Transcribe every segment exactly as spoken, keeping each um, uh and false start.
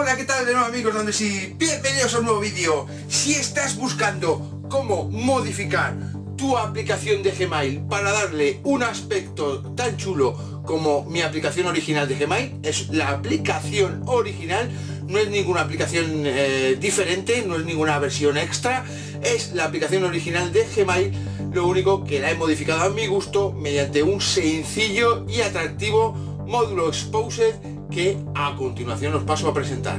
Hola, ¿qué tal de nuevo, amigos? Donde sí, bienvenidos a un nuevo vídeo. Si estás buscando cómo modificar tu aplicación de Gmail para darle un aspecto tan chulo como mi aplicación original de Gmail, es la aplicación original, no es ninguna aplicación eh, diferente, no es ninguna versión extra, es la aplicación original de Gmail, lo único que la he modificado a mi gusto mediante un sencillo y atractivo módulo Exposed que a continuación os paso a presentar.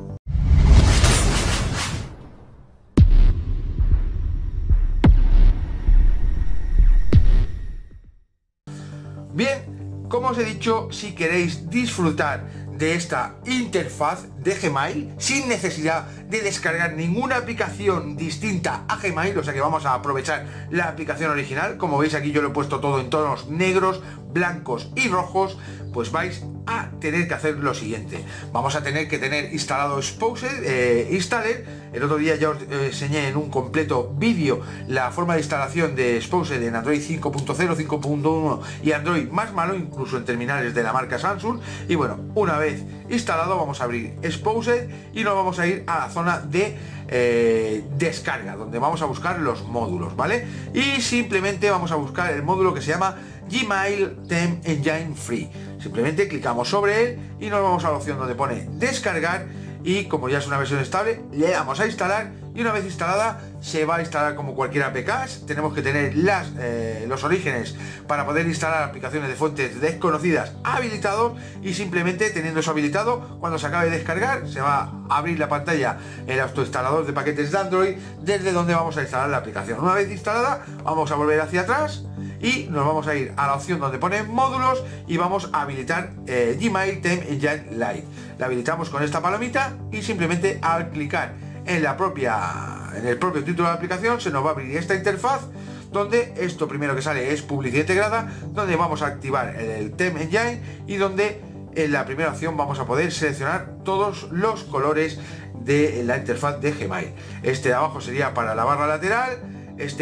Bien, como os he dicho, si queréis disfrutar de esta interfaz de Gmail sin necesidad de descargar ninguna aplicación distinta a Gmail, o sea que vamos a aprovechar la aplicación original, como veis aquí yo lo he puesto todo en tonos negros, blancos y rojos, pues vais a tener que hacer lo siguiente. Vamos a tener que tener instalado Exposed eh, Installer. El otro día ya os eh, enseñé en un completo vídeo la forma de instalación de Exposed en Android cinco punto cero, cinco punto uno y Android más malo, incluso en terminales de la marca Samsung. Y bueno, una vez instalado vamos a abrir Exposed y nos vamos a ir a la zona de eh, descarga, donde vamos a buscar los módulos, ¿vale? Y simplemente vamos a buscar el módulo que se llama Gmail Theme Engine Free. Simplemente clicamos sobre él y nos vamos a la opción donde pone descargar, y como ya es una versión estable le damos a instalar, y una vez instalada se va a instalar como cualquier A P K. Tenemos que tener las, eh, los orígenes para poder instalar aplicaciones de fuentes desconocidas habilitados, y simplemente teniendo eso habilitado, cuando se acabe de descargar se va a abrir la pantalla el autoinstalador de paquetes de Android desde donde vamos a instalar la aplicación. Una vez instalada vamos a volver hacia atrás y nos vamos a ir a la opción donde pone módulos y vamos a habilitar eh, Gmail Theme Engine Lite. La habilitamos con esta palomita y simplemente al clicar en la propia en el propio título de la aplicación se nos va a abrir esta interfaz, donde esto primero que sale es publicidad integrada, donde vamos a activar el Theme Engine y donde en la primera opción vamos a poder seleccionar todos los colores de la interfaz de Gmail. Este de abajo sería para la barra lateral, este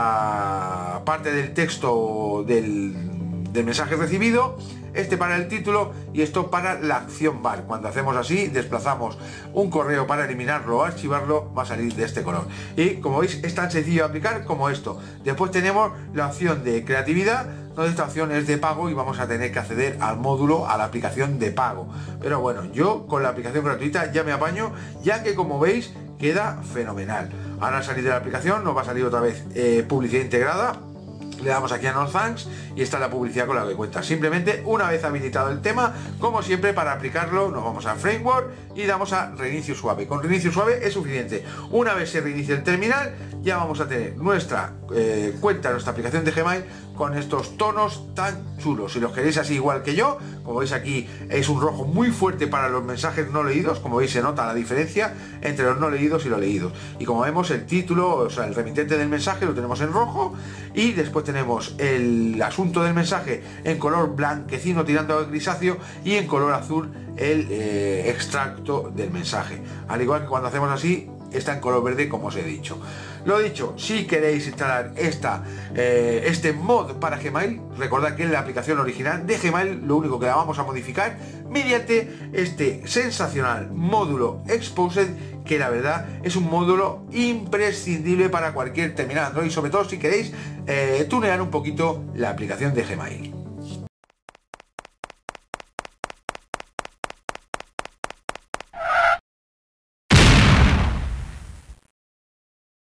para parte del texto del, del mensaje recibido, este para el título y esto para la acción bar. Cuando hacemos así, desplazamos un correo para eliminarlo o archivarlo, va a salir de este color. Y como veis es tan sencillo de aplicar como esto. Después tenemos la opción de creatividad, donde esta opción es de pago y vamos a tener que acceder al módulo, a la aplicación de pago. Pero bueno, yo con la aplicación gratuita ya me apaño, ya que como veis queda fenomenal. Ahora al salir de la aplicación nos va a salir otra vez eh, publicidad integrada. Le damos aquí a No Thanks y está la publicidad con la que cuenta. Simplemente una vez habilitado el tema, como siempre, para aplicarlo nos vamos a Framework y damos a reinicio suave. Con reinicio suave es suficiente. Una vez se reinicie el terminal ya vamos a tener nuestra eh, cuenta, nuestra aplicación de Gmail con estos tonos tan chulos. Si los queréis así igual que yo, como veis aquí es un rojo muy fuerte para los mensajes no leídos. Como veis se nota la diferencia entre los no leídos y los leídos. Y como vemos el título, o sea el remitente del mensaje lo tenemos en rojo, y después tenemos el asunto del mensaje en color blanquecino tirando al grisáceo y en color azul el eh, extracto del mensaje. Al igual que cuando hacemos así está en color verde, como os he dicho. Lo dicho, si queréis instalar esta, eh, este mod para Gmail, recordad que es la aplicación original de Gmail, lo único que la vamos a modificar mediante este sensacional módulo Exposed, que la verdad es un módulo imprescindible para cualquier terminal Android, sobre todo si queréis eh, tunear un poquito la aplicación de Gmail.